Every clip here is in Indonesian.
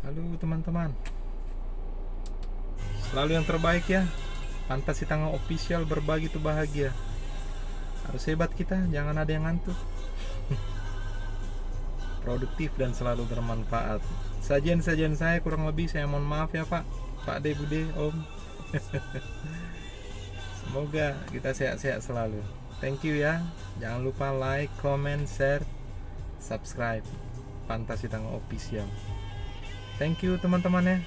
Halo teman-teman, selalu yang terbaik ya. Fantasi Tangga Official, berbagi itu bahagia. Harus hebat kita, jangan ada yang ngantuk. Produktif dan selalu bermanfaat. Sajian-sajian saya kurang lebih saya mohon maaf ya Pak De, Bude, Om. Semoga kita sehat-sehat selalu. Thank you ya. Jangan lupa like, comment, share, subscribe Fantasi Tangga Official. Thank you teman-teman ya.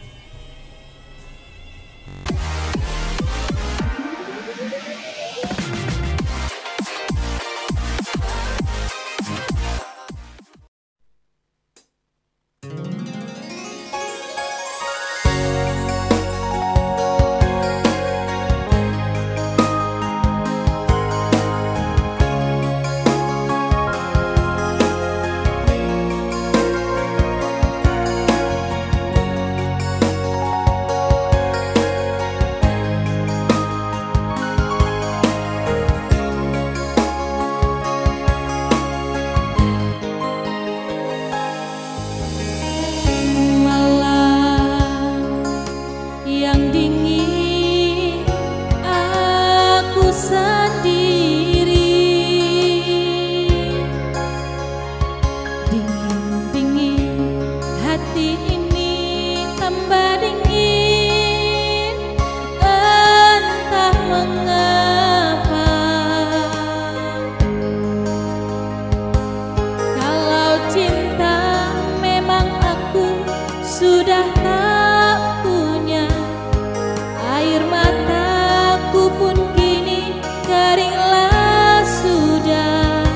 Sudah tak punya air, mataku pun kini keringlah, sudah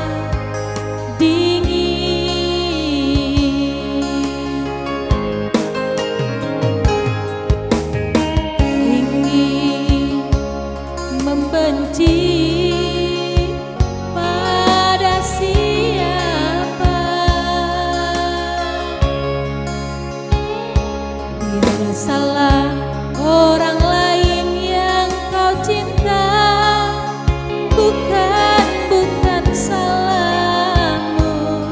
dingin. Ingin membenci pada siapa, tiada salah orang lain yang kau cinta, bukan salahmu.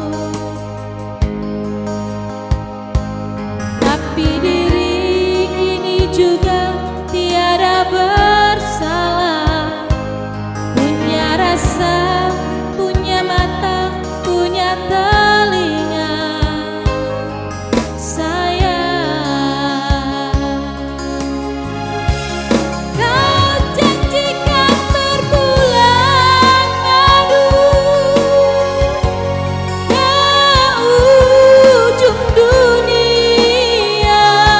Tapi diri ini juga tiada bersalah, punya rasa, punya mata, punya telinga. Dunia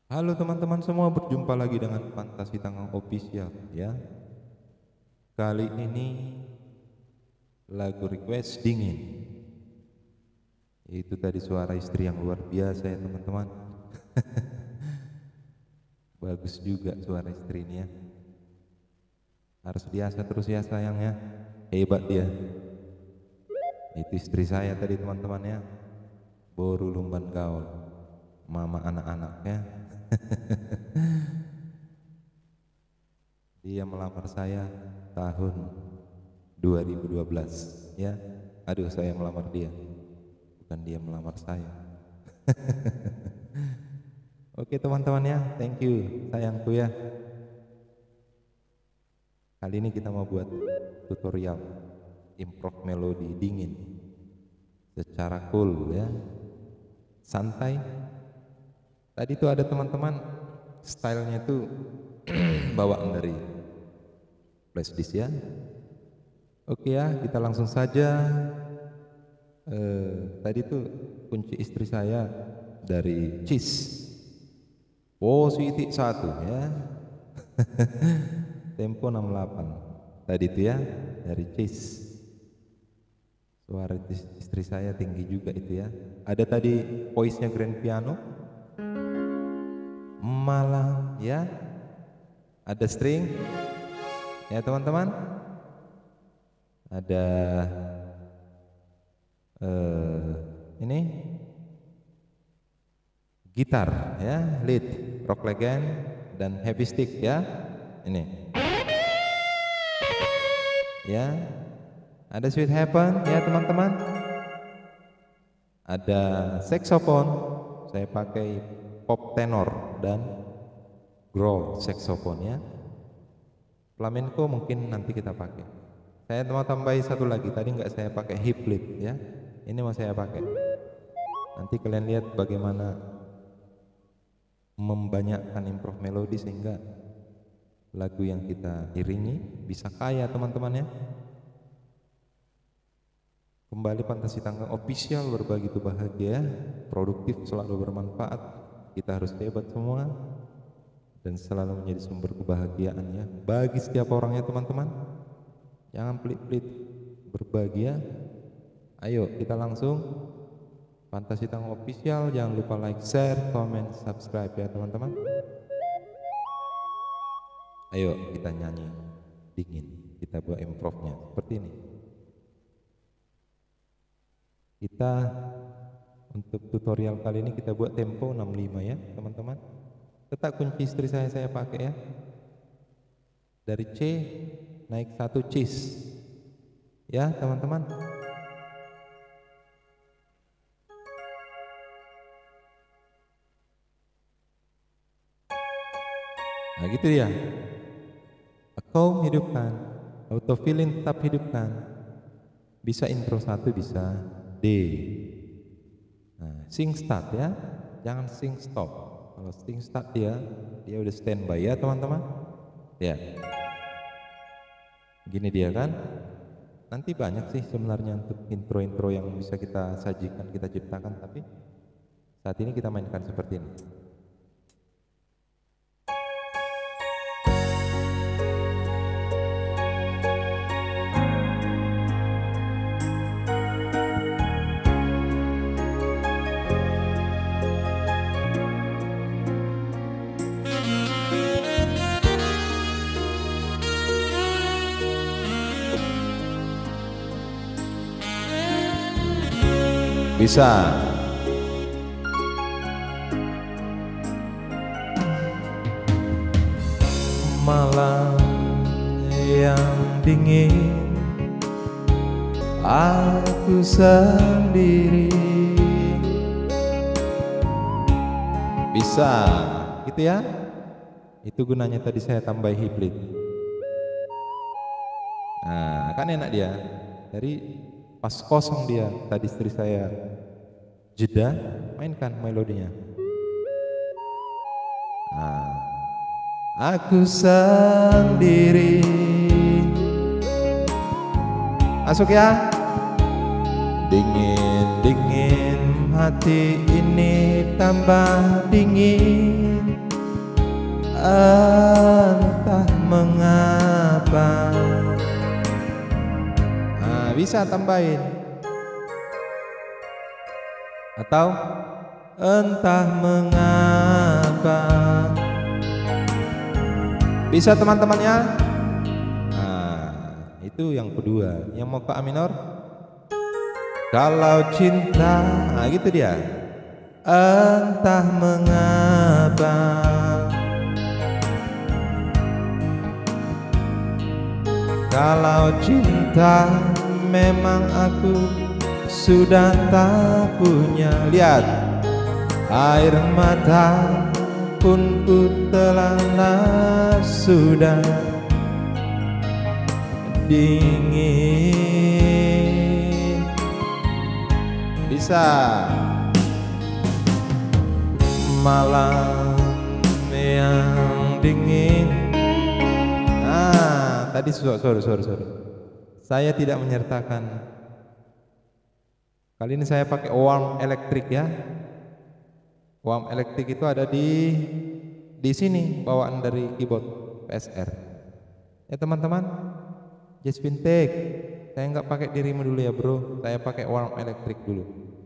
Halo teman-teman semua, berjumpa lagi dengan Fantasi Tanggang Official ya. Kali ini lagu request Dingin. Itu tadi suara istri yang luar biasa ya teman-teman. Bagus juga suara istri ini ya. Harus diasah terus ya sayangnya. Hebat dia. Itu istri saya tadi teman-teman ya. Boru lumban gaul, mama anak-anaknya. Dia melamar saya tahun 2012 ya. Aduh, saya melamar dia, bukan dia melamar saya. Oke teman-teman ya, thank you sayangku ya. Kali ini kita mau buat tutorial improv melodi Dingin secara cool ya, santai. Tadi tuh ada teman-teman stylenya tuh bawaan dari flash disk ya. Oke ya, kita langsung saja. Tadi tuh kunci istri saya dari Cheese posisi 1 ya. Tempo 68 tadi tuh ya, dari Cheese. Suara istri saya tinggi juga itu ya. Ada tadi voice-nya grand piano malam ya, ada string ya teman-teman, ada ini gitar ya, lead, rock legend dan heavy stick ya, ini ya, ada sweet heaven ya teman-teman, ada saxophone, saya pakai pop tenor dan growl saxophone ya. Flamenco mungkin nanti kita pakai. Saya mau tambahin satu lagi, tadi nggak saya pakai hip lead ya, ini mau saya pakai. Nanti kalian lihat bagaimana membanyakkan improv melodi sehingga lagu yang kita iringi bisa kaya teman-teman ya. Kembali Fantasi Tanggang Official, berbagi itu bahagia, produktif, selalu bermanfaat. Kita harus hebat semua dan selalu menjadi sumber kebahagiaan ya bagi setiap orangnya teman-teman. Jangan pelit-pelit berbagi ya. Ayo kita langsung Fantasi Tanggang Official, jangan lupa like, share, comment, subscribe ya teman-teman. Ayo kita nyanyi Dingin, kita buat improvnya seperti ini. Kita untuk tutorial kali ini kita buat tempo 65 ya teman-teman. Tetap kunci istri saya pakai ya. Dari C naik 1 Cis ya teman-teman. Nah gitu ya. Kau hidupkan, auto feeling tetap hidupkan. Bisa intro 1, bisa D. Nah, sing start ya, jangan sing stop. Kalau sing start dia udah standby ya teman-teman. Ya, gini dia kan. Nanti banyak sih sebenarnya untuk intro-intro yang bisa kita sajikan, kita ciptakan. Tapi saat ini kita mainkan seperti ini. Bisa. Malam yang dingin, aku sendiri. Bisa, gitu ya. Itu gunanya tadi saya tambah hip lead. Nah, kan enak dia. Dari pas kosong dia, tadi istri saya jeda, mainkan melodinya. Nah, aku sendiri. Masuk ya. Dingin, dingin hati ini tambah dingin. entah mengapa. Nah, bisa tambahin. Atau entah mengapa. Bisa teman-temannya? Nah, itu yang kedua. Yang mau ke A minor? Kalau cinta, nah gitu dia. Entah mengapa. Kalau cinta memang aku sudah tak punya. Lihat, air mata pun ku telan sudah dingin. Bisa. Malam yang dingin. Ah, tadi sorry. Saya tidak menyertakan. Kali ini saya pakai warm elektrik ya. Warm elektrik itu ada di sini, bawaan dari keyboard PSR. Ya teman-teman, just vintage. Saya nggak pakai dirimu dulu ya bro. Saya pakai warm elektrik dulu.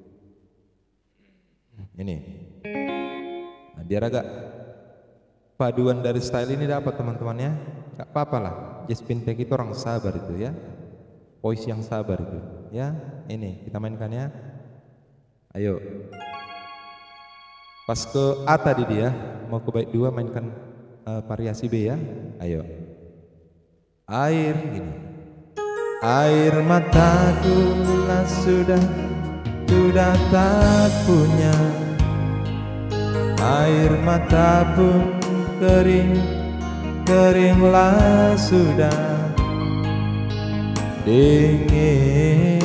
Ini. Nah, biar agak paduan dari style ini dapat teman-teman ya. Gak apa-apa lah. Just vintage itu orang sabar itu ya. Voice yang sabar itu ya. Ini kita mainkan ya. Ayo. Pas ke A tadi dia, mau ke bait 2 mainkan variasi B ya. Ayo. Air gini. Air mataku lah sudah tak punya. Air mata pun keringlah sudah dingin.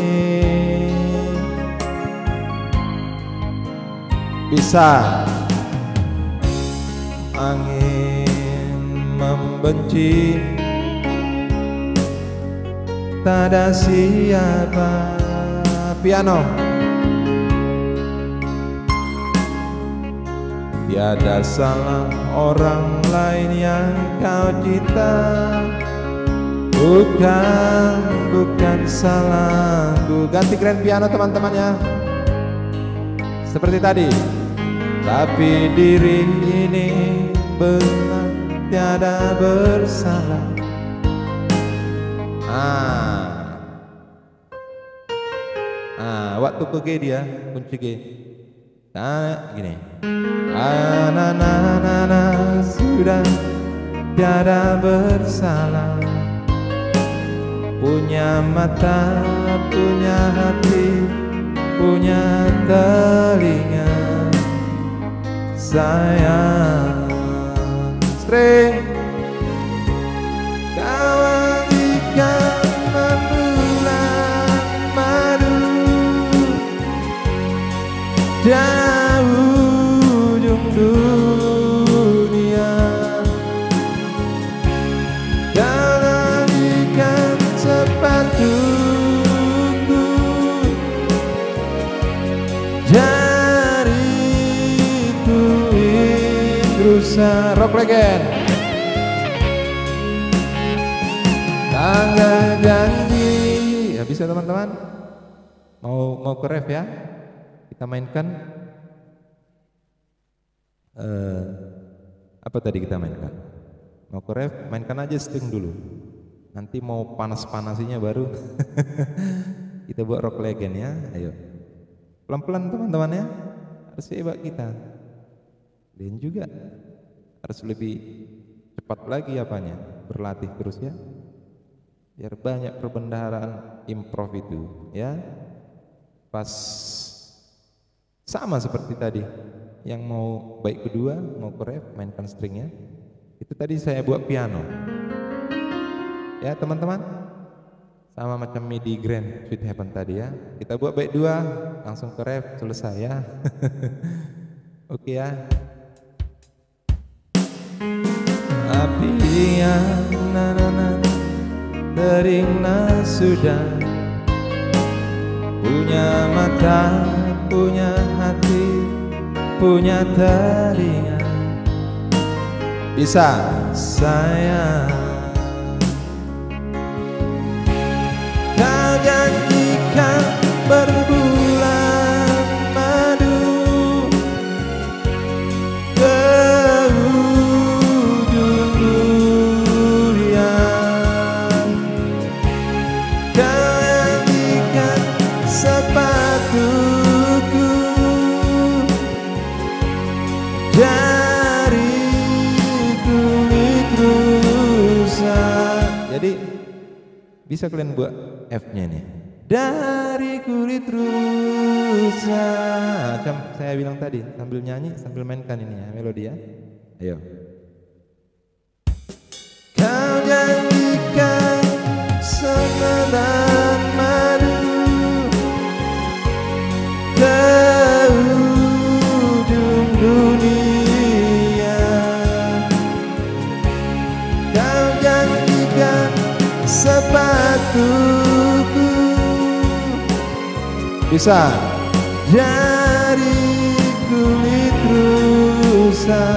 Bisa. Angin membenci, tak ada siapa. Piano. Tiada salah orang lain yang kau cinta. Bukan salahku. Ganti grand piano teman-teman ya. Seperti tadi. Tapi diri ini benar tiada bersalah. Waktu ke G dia, kunci G. Nah, gini. Sudah tiada bersalah. Punya mata, punya hati, punya telinga. Sayang, string kawan ikan menular madu jauh ujung dunia. Jangan ikan sepatuku, jariku Indrusa Rock Legend. Tanggal janji. Ya bisa teman-teman. Mau ke ref ya. Kita mainkan apa tadi kita mainkan? Mau ke ref, mainkan aja string dulu. Nanti mau panas-panasinya baru kita buat Rock Legend ya. Ayo. Pelan-pelan teman-teman ya. Harus hebat kita. Dan juga harus lebih cepat lagi apanya. Berlatih terus ya. Biar banyak perbendaharaan improv itu ya. Pas sama seperti tadi. Yang mau bait kedua, mau ke ref, mainkan stringnya. Itu tadi saya buat piano. Ya teman-teman. Sama macam MIDI Grand Sweet Heaven tadi ya. Kita buat bait 2, langsung ke ref, selesai ya. Oke ya. Api yang teringlah sudah. Punya mata, punya hati, punya telinga. Bisa sayang, kau janjikan berbulan madu ke ujung durian. Kau janjikan sepatuku dari kulit rusa. Jadi bisa kalian buat F-nya nih. Dari kulit rusa. Macam saya bilang tadi, sambil nyanyi, sambil mainkan ini ya, melodi ya. Ayo. Kau janjikan semedan madu ke ujung dunia. Kau janjikan sepatuku bisa dari kulit rusa.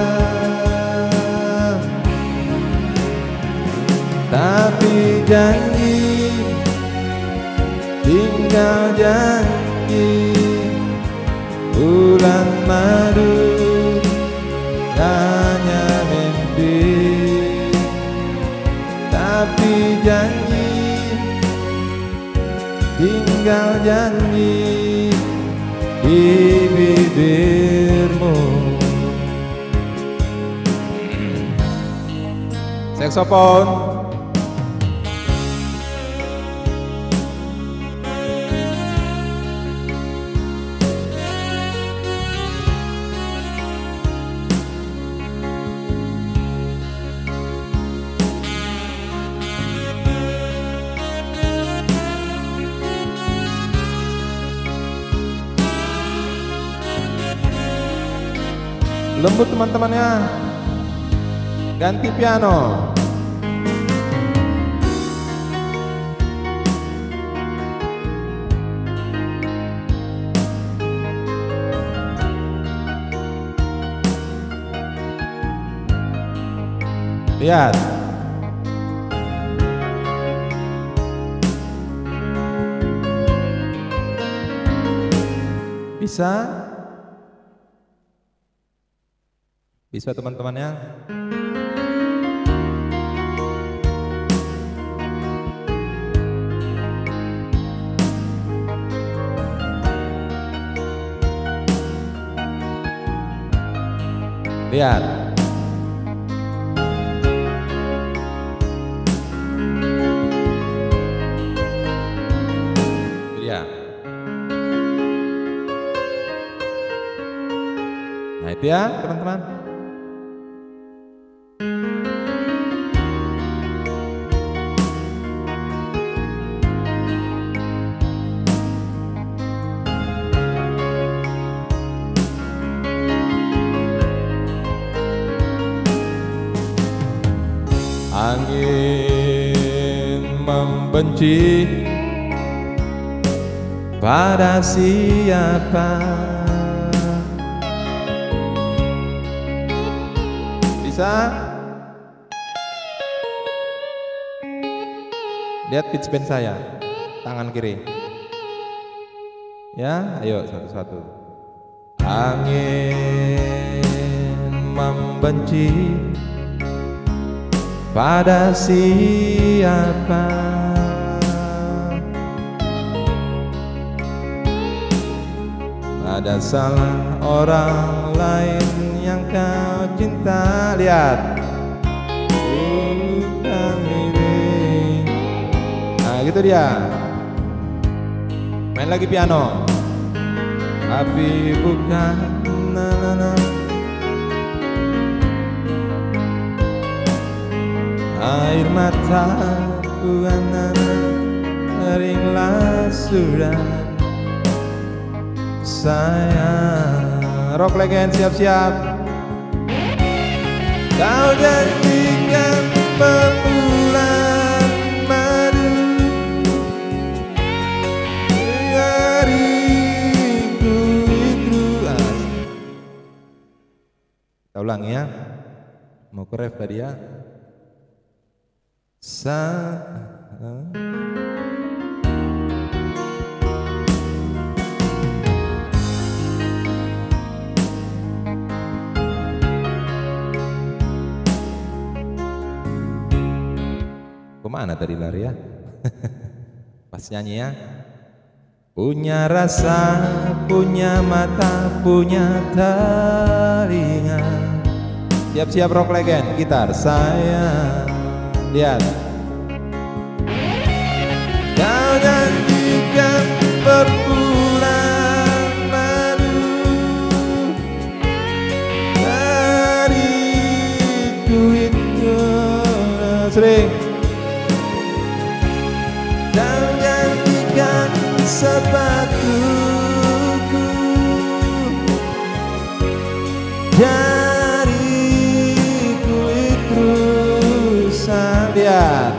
Tapi janji, tinggal janji, bulan madu hanya mimpi. Tapi janji, tinggal janji di bibirmu. Saksofon. Lembut teman-temannya. Ganti piano. Lihat. Bisa? Bisa teman-temannya. Lihat. Lihat. Nah itu ya teman-teman. Angin membenci pada siapa. Bisa? Lihat pitch bend saya, tangan kiri. Ya, ayo satu-satu. Angin membenci pada siapa. Ada salah orang lain yang kau cinta. Lihat. Bukan ini. Nah gitu dia. Main lagi piano. Tapi bukan air mataku keringlah sudah. Sayang, rock legend siap-siap. Kau janjikan berbulan madu dariku itu. Kita ulang ya. Mau ke ref tadi ya. Kemana tadi lari ya? Pas nyanyi ya. Punya rasa, punya mata, punya telinga. Siap-siap rock legend, gitar saya. Lihat. Kau janjikan berbulan madu dari kulitku sering. Kau janjikan sepatuku dari kulit rusa. Lihat.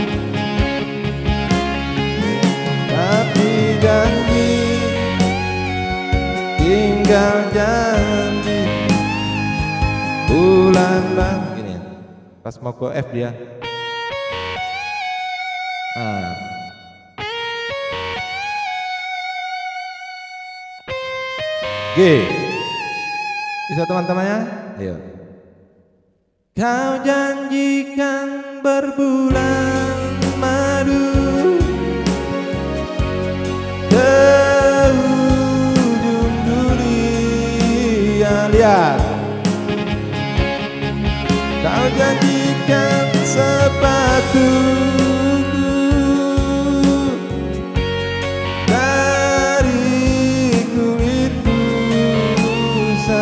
Tapi janji tinggal janji bulan bang. Gini ya, pas mau ke F dia. G. Bisa teman-teman ya? Ayo. Kau janjikan berbulan madu ke ujung dunia. Lihat. Kau janjikan sepatuku dari kulit rusa.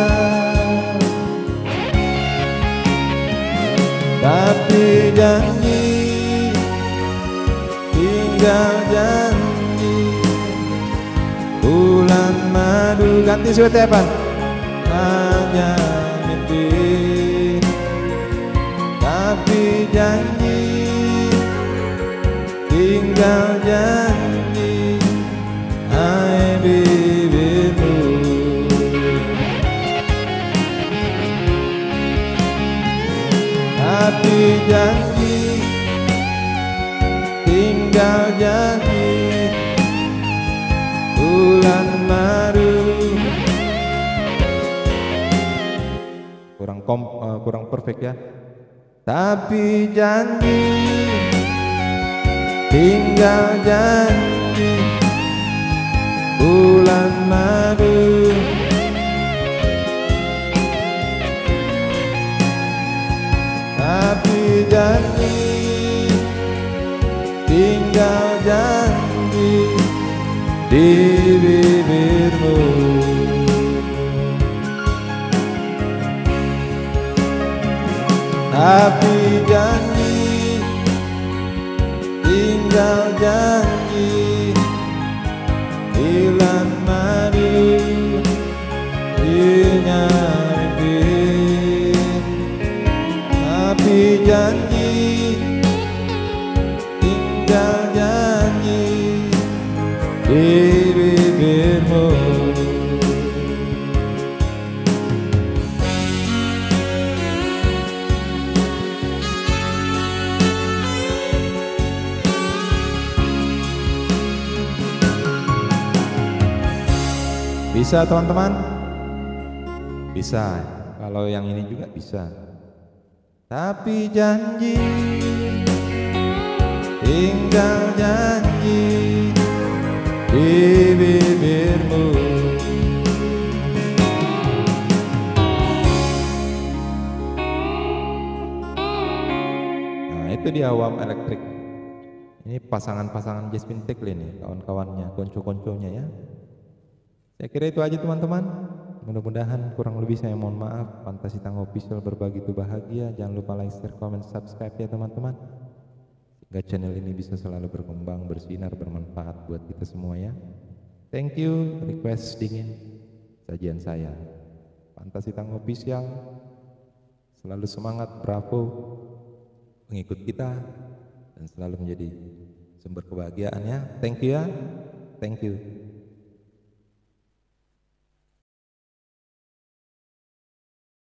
Tapi janji tinggal janji bulan madu. Ganti suara tepan. Hanya mimpi. Tapi janji tinggal janji. Hai bibirmu. Tapi janji tinggal janji bulan madu. Kurang perfect ya. Tapi janji tinggal janji bulan madu. Tapi janji tinggal janji di bibirmu. Tapi janji tinggal janji bulan madu. Punya mimpi. Tapi janji tinggal janji di bibirmu. Bisa teman-teman? Bisa. Kalau yang ini juga bisa. Tapi janji tinggal janji di bibirmu. Nah itu dia Awam Elektrik. Ini pasangan-pasangan Jasmine Tekle nih, kawan-kawannya, konco-konconya ya. Saya kira itu aja teman-teman. Mudah-mudahan kurang lebih saya mohon maaf. Fantasi Tangga Official berbagi itu bahagia. Jangan lupa like, share, comment, subscribe ya teman-teman. Sehingga channel ini bisa selalu berkembang, bersinar, bermanfaat buat kita semua ya. Thank you. Request dingin sajian saya. Fantasi Tangga Official selalu semangat, bravo, mengikut kita dan selalu menjadi sumber kebahagiaan ya. Thank you ya. Thank you.